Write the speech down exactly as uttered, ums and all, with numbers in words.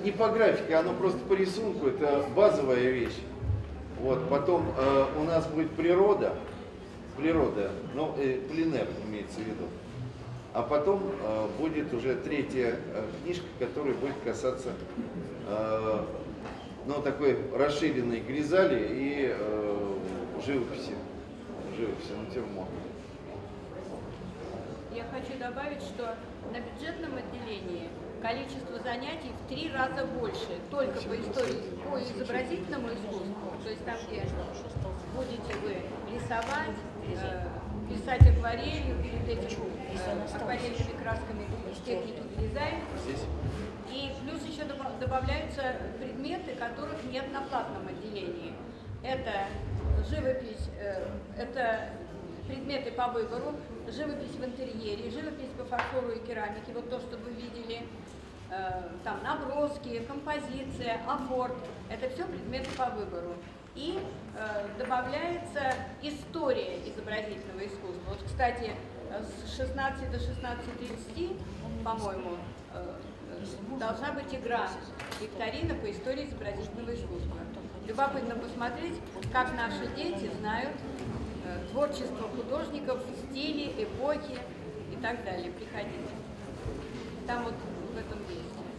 не по графике, оно просто по рисунку, это базовая вещь. Вот, потом э, у нас будет природа, природа, ну, э, пленэр имеется в виду. А потом э, будет уже третья э, книжка, которая будет касаться э, ну, такой расширенной гризали и э, живописи, живописи, натюрморт. Я хочу добавить, что на бюджетном отделении количество занятий в три раза больше, только по истории, по изобразительному искусству, то есть там, где будете вы рисовать, э, писать акварелью, перед этим э, акварельными красками техники дизайна. И плюс еще добавляются предметы, которых нет на платном отделении. Это живопись, э, это предметы по выбору, живопись в интерьере, живопись по фарфору и керамике, вот то, что вы видели, э, там наброски, композиция, афорт, это все предметы по выбору. И э, добавляется история изобразительного искусства. Вот, кстати, с шестнадцати до шестнадцати тридцати, по-моему, э, должна быть игра, викторина по истории изобразительного искусства. Любопытно посмотреть, как наши дети знают э, творчество художников, стили, эпохи и так далее. Приходите. Там вот в этом есть.